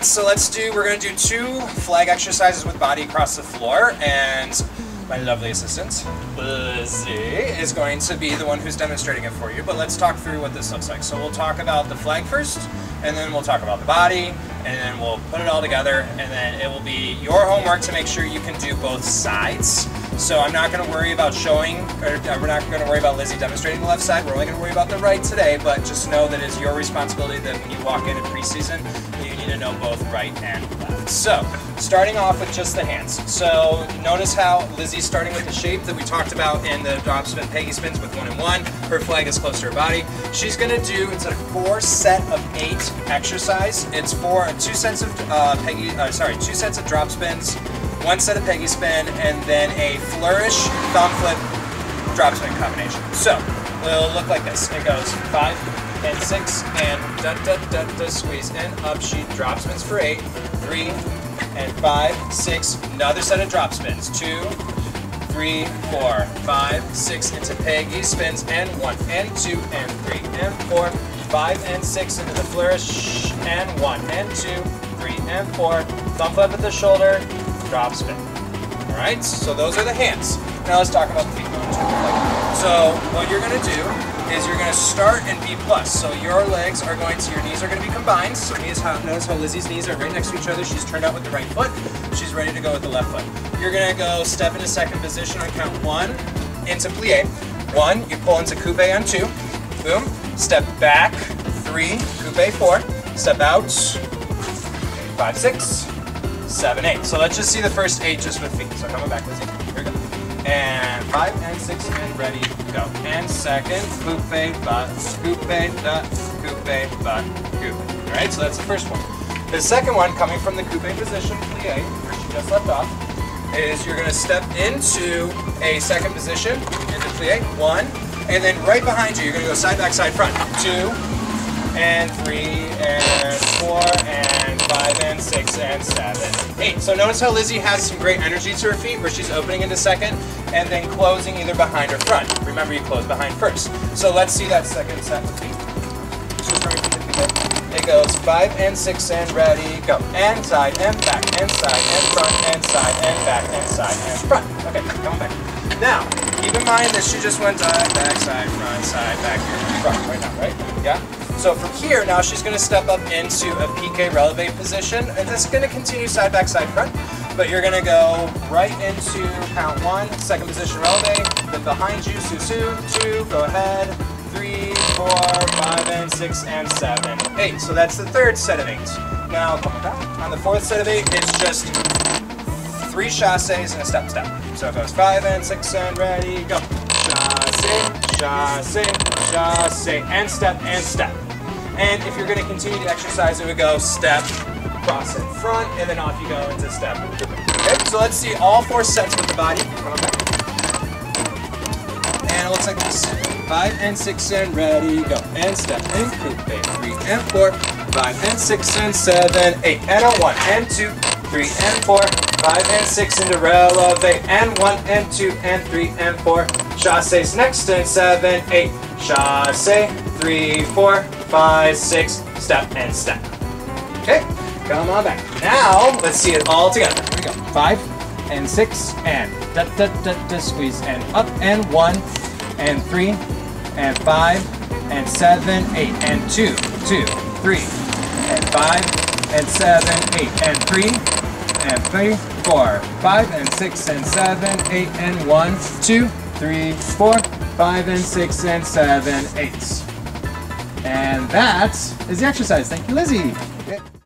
right, so we're going to do 2 flag exercises with body across the floor, and my lovely assistant, Lizzie, is going to be the one who's demonstrating it for you, but let's talk through what this looks like. So we'll talk about the flag first, and then we'll talk about the body, and then we'll put it all together, and then it will be your homework to make sure you can do both sides. So I'm not going to worry about showing, or we're not going to worry about Lizzie demonstrating the left side. We're only going to worry about the right today, but just know that it's your responsibility that when you walk in preseason, that you need to know both right and left. So, starting off with just the hands. So, notice how Lizzie's starting with the shape that we talked about in the drop spin, Peggy spins with 1 and 1. Her flag is close to her body. She's going to do, it's a 4 set of 8 exercise. It's 2 sets of 2 sets of drop spins, 1 set of Peggy spin, and then a flourish, thumb flip, drop spin combination. So, it'll look like this. It goes 5 and 6 and da squeeze in, up, she drop spins for 8, 3 and 5, 6, another set of drop spins, 2, 3, 4, 5, 6 into Peggy spins, and 1 and 2 and 3 and 4, 5 and 6 into the flourish, and 1 and 2, 3 and 4, thumb flip at the shoulder, drop spin. Alright, so those are the hands. Now let's talk about the feet. So what you're going to do is you're going to start in B+. So your knees are going to be combined. So notice how Lizzie's knees are right next to each other. She's turned out with the right foot. She's ready to go with the left foot. You're going to go step into second position on count 1 into plie. 1, you pull into coupe on 2. Boom. Step back, 3, coupe 4. Step out, 5, 6, 7, 8. So let's just see the first 8 just with feet. So coming back, Lizzie. Here we go. And 5 and 6 and ready, go. And second, coupe, but, coupe, da, coupe, but, coupe. Alright, so that's the first one. The second one, coming from the coupe position, plie, where she just left off, is you're going to step into a second position, into plie, 1, and then right behind you, you're going to go side, back, side, front. 2, and 3, and 4, and 5, and 6, and 7, 8. So notice how Lizzie has some great energy to her feet, where she's opening into second, and then closing either behind or front. Remember, you close behind first. So let's see that second set with feet. It goes 5 and 6 and ready, go. And side, and back, and side, and front, and side, and back, and side, and front. Okay, come back. Now, keep in mind that she just went side, back, front, right now, right? Yeah? So from here, now she's going to step up into a piqué releve position, and this is going to continue side, back, side, front, but you're going to go right into count 1, second position releve, then behind you, su-su, 2, go ahead, 3, 4, 5, and 6, and 7, 8. So that's the third set of 8. Now, coming back, on the fourth set of 8, it's just 3 chasses and a step. So it goes 5 and 6 and ready, go. Chasse, chasse, and step, and step. And if you're going to continue to exercise, it would go step, cross in front, and then off you go into step. Okay, so let's see all 4 sets with the body. And it looks like this. 5 and 6 and ready, go. And step, and coupe, 3 and 4, 5 and 6 and 7, 8, and a 1 and 2, 3 and 4, 5 and 6 into releve, and 1 and 2 and 3 and 4, chasses next, and 7, 8, chasse, 3, 4, 5, 6, step, and step. Okay, come on back. Now, let's see it all together. Here we go. 5 and 6 and da squeeze, and up, and 1 and 3 and 5 and 7, 8 and 2, 2, 3 and 5 and 7, 8 and 3 and 3, 4, 5 and 6 and 7, 8 and 1, 2, 3, 4, 5 and 6 and 7, 8. And that is the exercise. Thank you, Lizzie.